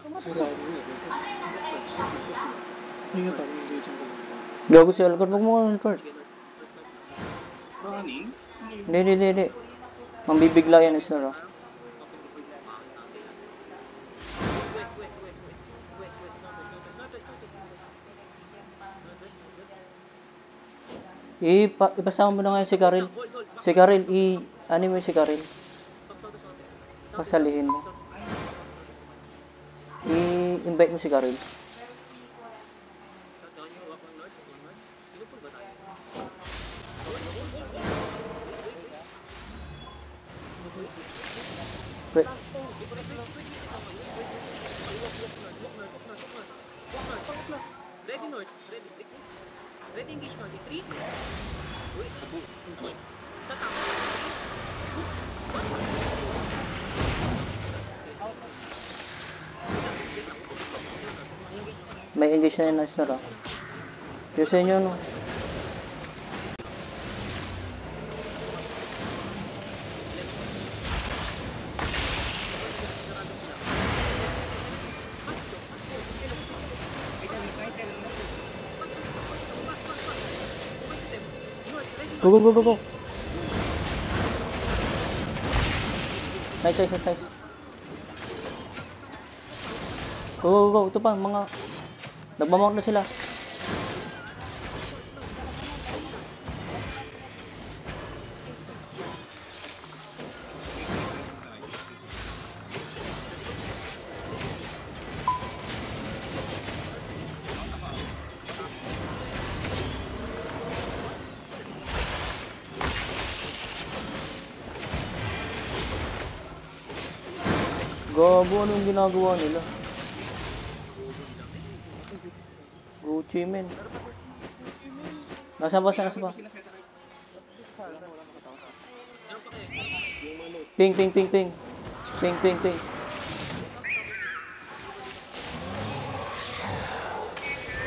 Gago si Alcor. Huwag mo ka Alcor. Hindi. Mambibigla yan is na. Ipasama mo na ngayon si Karel. Si Karel, ano mo si Karel? Pasalihin mo. I-invite mo si Karel. Wait. Ready north, ready engage north, 3. Wait, sa tama. May engage na yun na sir. Yung sa inyo no. Go. Nice. Go. Ito pa, mga nagmamount na sila. Gabo, anong ginagawa nila? Gucci, men. Nasa ba? Ping.